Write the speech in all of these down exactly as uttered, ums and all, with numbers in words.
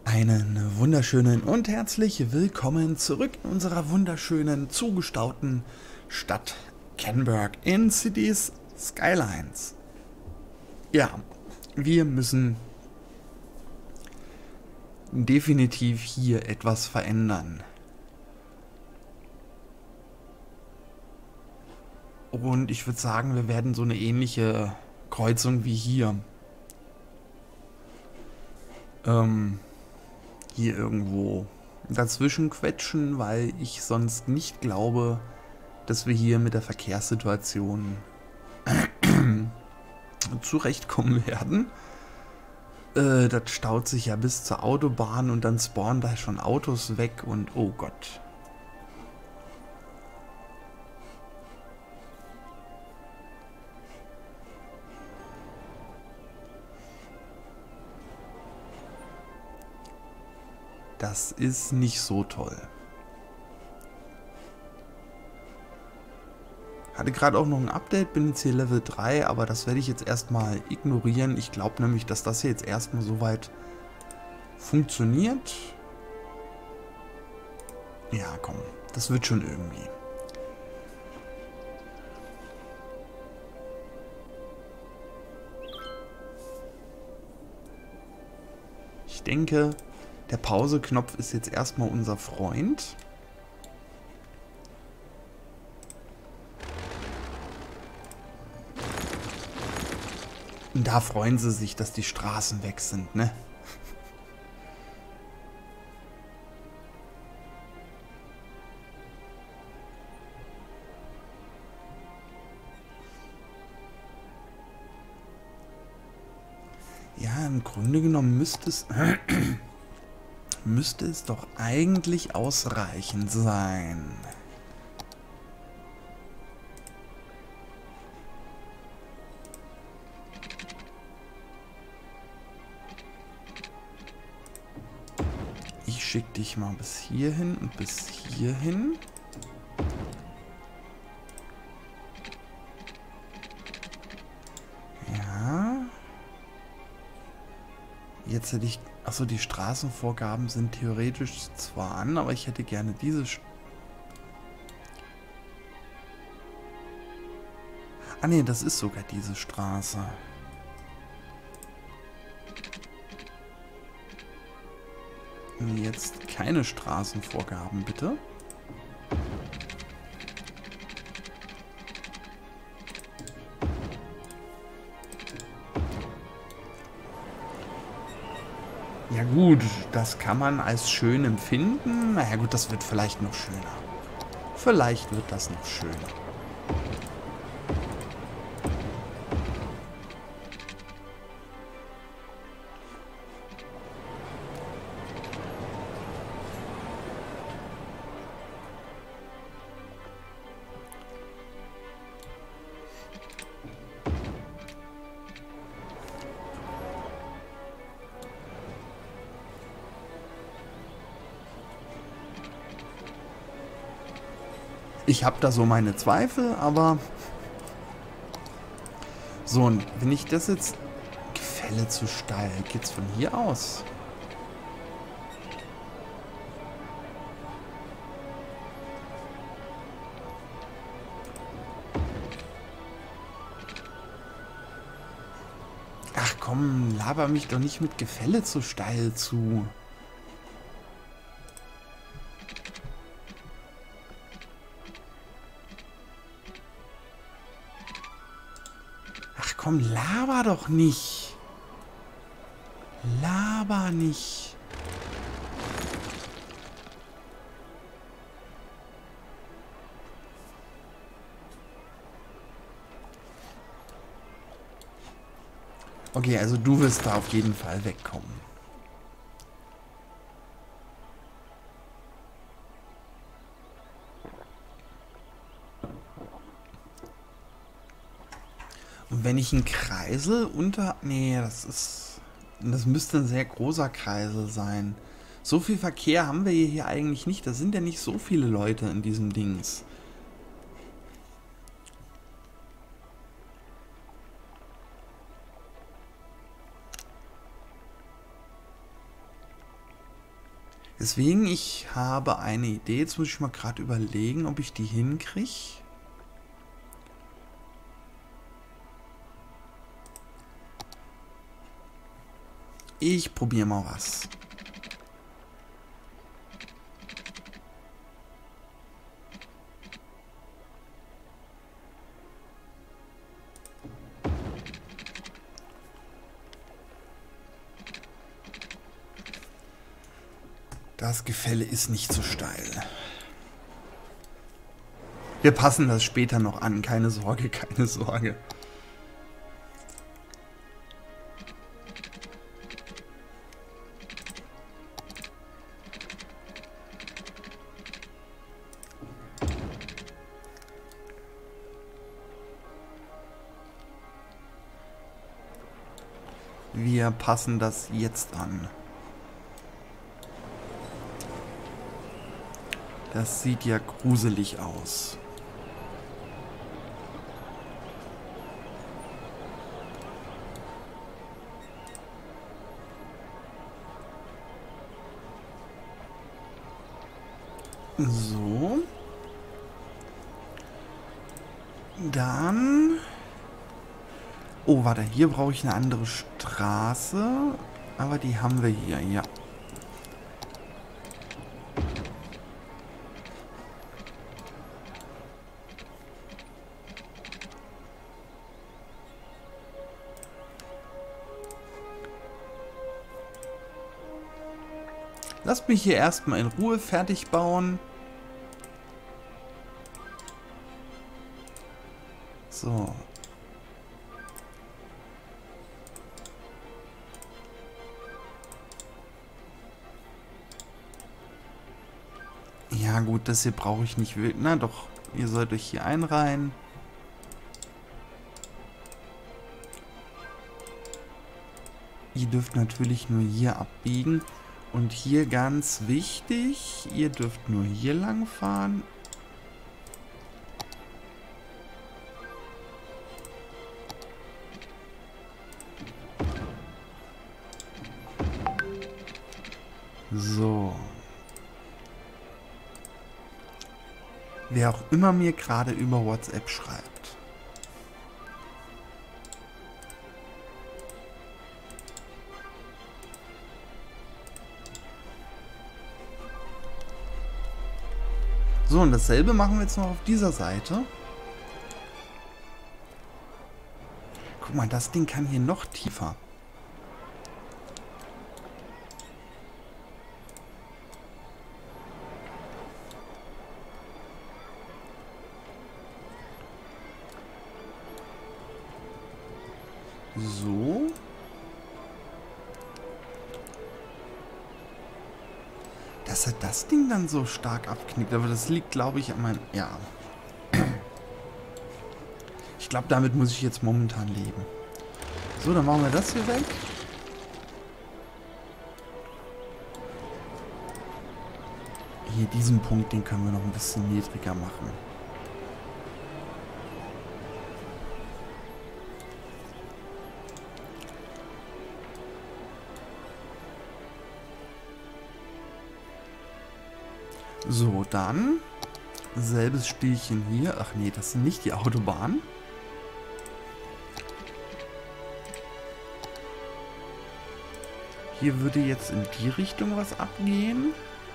Einen wunderschönen und herzlich willkommen zurück in unserer wunderschönen, zugestauten Stadt Kenberg in Cities Skylines. Ja, wir müssen definitiv hier etwas verändern. Und ich würde sagen, wir werden so eine ähnliche Kreuzung wie hier ähm, hier irgendwo dazwischen quetschen, weil ich sonst nicht glaube, dass wir hier mit der Verkehrssituation zurechtkommen werden. Äh, das staut sich ja bis zur Autobahn und dann spawnen da schon Autos weg und oh Gott. Das ist nicht so toll. Hatte gerade auch noch ein Update, bin jetzt hier Level drei, aber das werde ich jetzt erstmal ignorieren. Ich glaube nämlich, dass das hier jetzt erstmal soweit funktioniert. Ja, komm, das wird schon irgendwie. Ich denke, der Pause-Knopf ist jetzt erstmal unser Freund. Und da freuen sie sich, dass die Straßen weg sind, ne? Ja, im Grunde genommen müsste es... müsste es doch eigentlich ausreichend sein. Ich schicke dich mal bis hierhin und bis hierhin. Ja. Jetzt hätte ich... Achso, die Straßenvorgaben sind theoretisch zwar an, aber ich hätte gerne diese... St ah ne, das ist sogar diese Straße. Jetzt keine Straßenvorgaben, bitte. Ja gut, das kann man als schön empfinden. Naja gut, das wird vielleicht noch schöner. Vielleicht wird das noch schöner. Ich habe da so meine Zweifel, aber... So, und wenn ich das jetzt... Gefälle zu steil. Geht's von hier aus? Ach komm, laber mich doch nicht mit Gefälle zu steil zu. Komm, laber doch nicht. Laber nicht. Okay, also du wirst da auf jeden Fall wegkommen. Und wenn ich einen Kreisel unter... Nee, das ist... Das müsste ein sehr großer Kreisel sein. So viel Verkehr haben wir hier eigentlich nicht. Da sind ja nicht so viele Leute in diesem Dings. Deswegen, ich habe eine Idee. Jetzt muss ich mal gerade überlegen, ob ich die hinkriege. Ich probiere mal was. Das Gefälle ist nicht so steil. Wir passen das später noch an. Keine Sorge, keine Sorge. Wir passen das jetzt an. Das sieht ja gruselig aus. So. Dann... Oh, warte, hier brauche ich eine andere Straße. Aber die haben wir hier, ja. Lasst mich hier erstmal in Ruhe fertig bauen. So. Ja gut, das hier brauche ich nicht wild. Na doch, ihr sollt euch hier einreihen. Ihr dürft natürlich nur hier abbiegen. Und hier ganz wichtig, ihr dürft nur hier lang fahren. So. Wer auch immer mir gerade über WhatsApp schreibt. So, und dasselbe machen wir jetzt noch auf dieser Seite. Guck mal, das Ding kann hier noch tiefer. So. Dass er das Ding dann so stark abknickt. Aber das liegt, glaube ich, an meinem... Ja. Ich glaube, damit muss ich jetzt momentan leben. So, dann machen wir das hier weg. Hier, diesen Punkt, den können wir noch ein bisschen niedriger machen. So, dann selbes Spielchen hier. Ach nee, das sind nicht die Autobahnen. Hier würde jetzt in die Richtung was abgehen.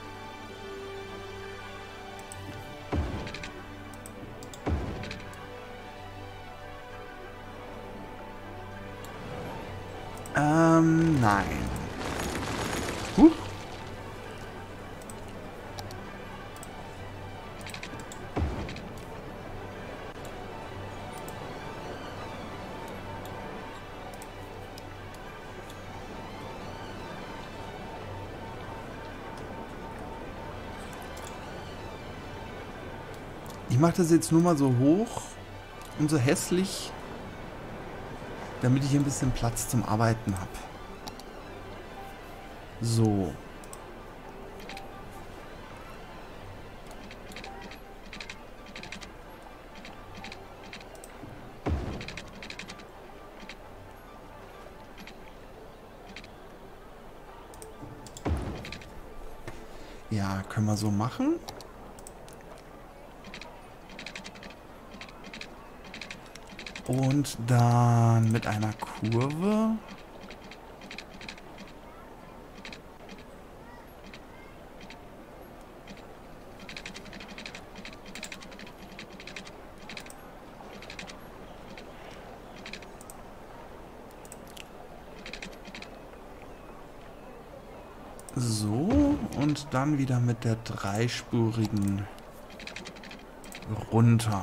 Ähm, nein. Huch. Ich mache das jetzt nur mal so hoch und so hässlich, damit ich ein bisschen Platz zum Arbeiten habe. So. Ja, können wir so machen. Und dann mit einer Kurve. So, und dann wieder mit der dreispurigen runter.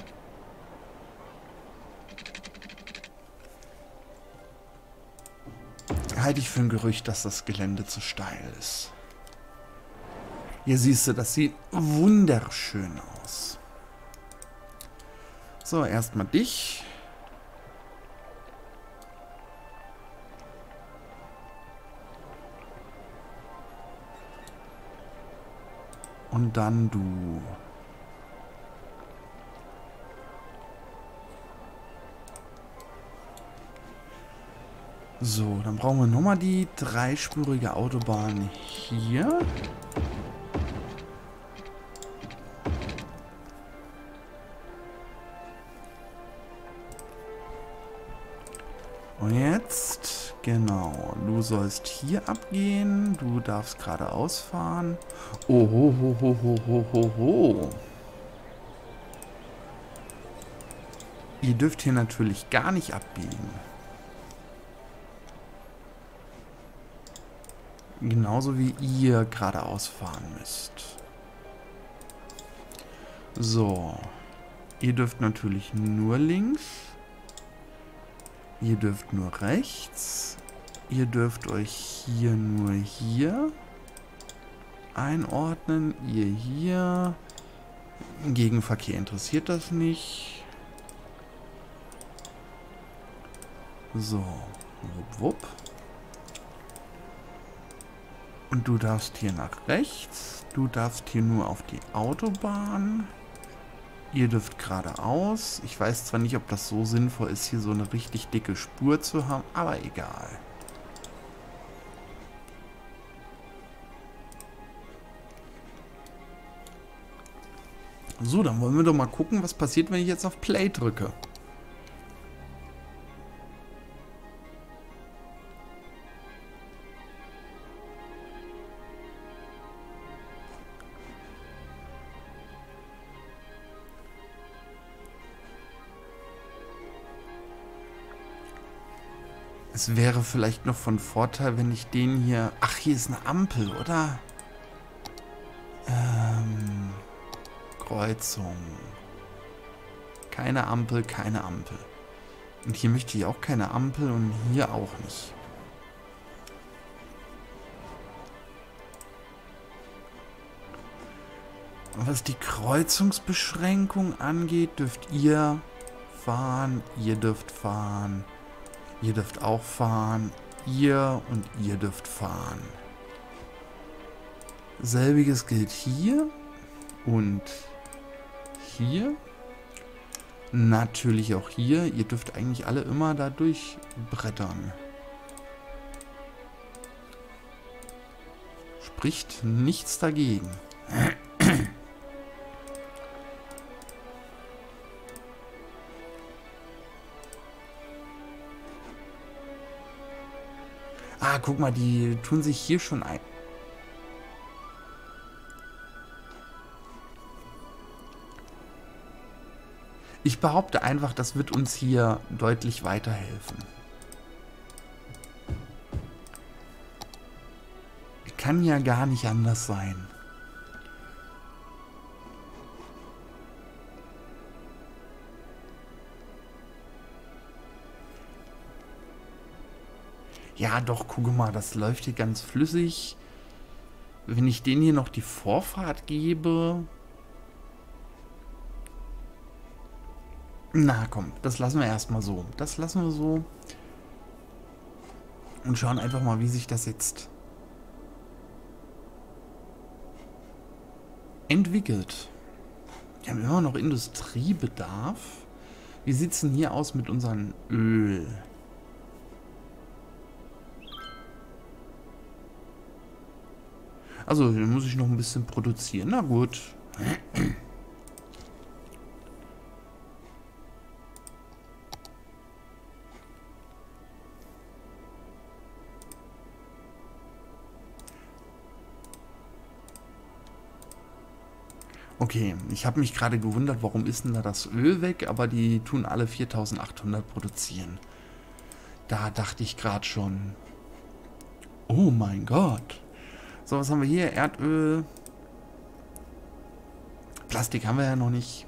Halte ich für ein Gerücht, dass das Gelände zu steil ist. Hier siehst du, das sieht wunderschön aus. So, erstmal dich. Und dann du. So, dann brauchen wir nochmal die dreispurige Autobahn hier. Und jetzt, genau, du sollst hier abgehen, du darfst geradeaus fahren. Oh, ho, ho, ho, ho, ho, ho, ho. Ihr dürft hier natürlich gar nicht abbiegen. Genauso wie ihr geradeaus fahren müsst. So. Ihr dürft natürlich nur links. Ihr dürft nur rechts. Ihr dürft euch hier nur hier einordnen. Ihr hier. Gegenverkehr interessiert das nicht. So. Wupp, wupp. Und du darfst hier nach rechts. Du darfst hier nur auf die Autobahn. Ihr dürft geradeaus. Ich weiß zwar nicht, ob das so sinnvoll ist, hier so eine richtig dicke Spur zu haben, aber egal. So, dann wollen wir doch mal gucken, was passiert, wenn ich jetzt auf Play drücke. Es wäre vielleicht noch von Vorteil, wenn ich den hier... Ach, hier ist eine Ampel, oder? Ähm... Kreuzung. Keine Ampel, keine Ampel. Und hier möchte ich auch keine Ampel und hier auch nicht. Was die Kreuzungsbeschränkung angeht, dürft ihr fahren, ihr dürft fahren, ihr dürft auch fahren, ihr und ihr dürft fahren. Selbiges gilt hier und hier. Natürlich auch hier. Ihr dürft eigentlich alle immer da durchbrettern. Spricht nichts dagegen. Ah, guck mal, die tun sich hier schon ein. Ich behaupte einfach, das wird uns hier deutlich weiterhelfen. Kann ja gar nicht anders sein. Ja, doch, guck mal, das läuft hier ganz flüssig. Wenn ich denen hier noch die Vorfahrt gebe... Na komm, das lassen wir erstmal so. Das lassen wir so. Und schauen einfach mal, wie sich das jetzt entwickelt. Wir haben immer noch Industriebedarf. Wie sieht es denn hier aus mit unserem Öl? Also, hier muss ich noch ein bisschen produzieren. Na gut. Okay, ich habe mich gerade gewundert, warum ist denn da das Öl weg, aber die tun alle viertausendachthundert produzieren. Da dachte ich gerade schon, oh mein Gott. So, was haben wir hier? Erdöl. Plastik haben wir ja noch nicht.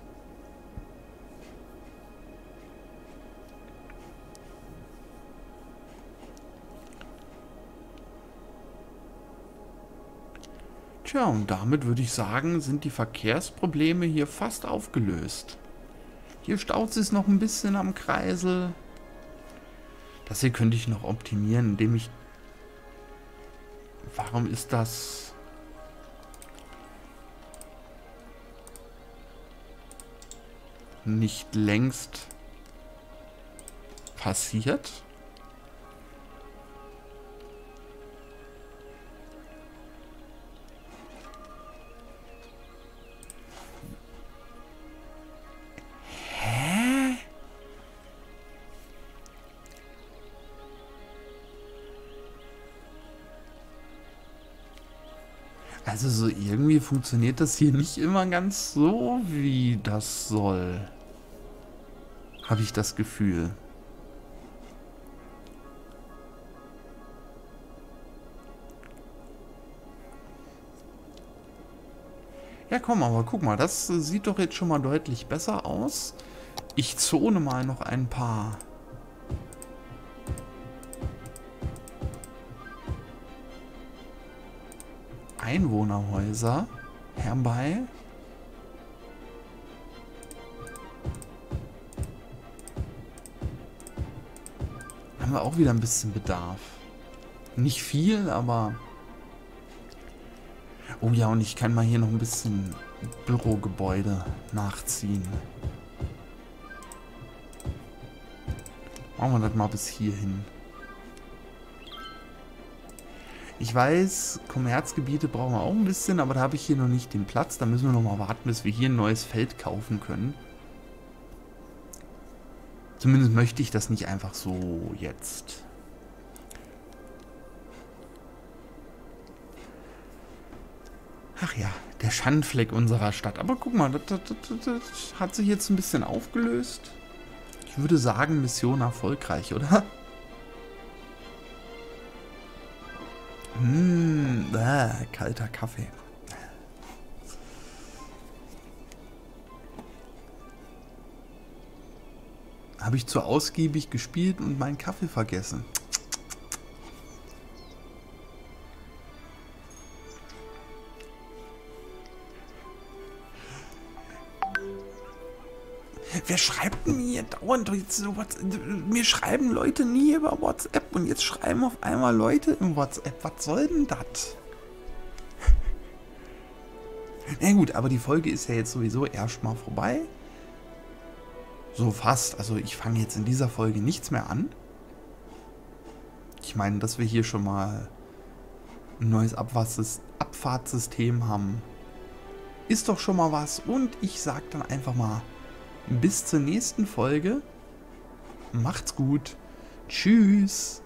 Tja, und damit würde ich sagen, sind die Verkehrsprobleme hier fast aufgelöst. Hier staut es noch ein bisschen am Kreisel. Das hier könnte ich noch optimieren, indem ich... Warum ist das... nicht längst passiert? Also so irgendwie funktioniert das hier nicht immer ganz so, wie das soll. Habe ich das Gefühl. Ja komm, aber guck mal, das sieht doch jetzt schon mal deutlich besser aus. Ich zone mal noch ein paar... Einwohnerhäuser herbei. Haben wir auch wieder ein bisschen Bedarf. Nicht viel, aber... Oh ja, und ich kann mal hier noch ein bisschen Bürogebäude nachziehen. Machen wir das mal bis hierhin. Ich weiß, Kommerzgebiete brauchen wir auch ein bisschen, aber da habe ich hier noch nicht den Platz. Da müssen wir noch mal warten, bis wir hier ein neues Feld kaufen können. Zumindest möchte ich das nicht einfach so jetzt. Ach ja, der Schandfleck unserer Stadt. Aber guck mal, das, das, das, das hat sich jetzt ein bisschen aufgelöst. Ich würde sagen, Mission erfolgreich, oder? Mmh, äh, kalter Kaffee. Habe ich zu ausgiebig gespielt und meinen Kaffee vergessen. Wer schreibt mir dauernd jetzt so WhatsApp? Mir schreiben Leute nie über WhatsApp und jetzt schreiben auf einmal Leute im WhatsApp. Was soll denn das? Na gut, aber die Folge ist ja jetzt sowieso erstmal vorbei. So fast. Also ich fange jetzt in dieser Folge nichts mehr an. Ich meine, dass wir hier schon mal ein neues Abfahrtssystem haben, ist doch schon mal was. Und ich sag dann einfach mal bis zur nächsten Folge. Macht's gut. Tschüss.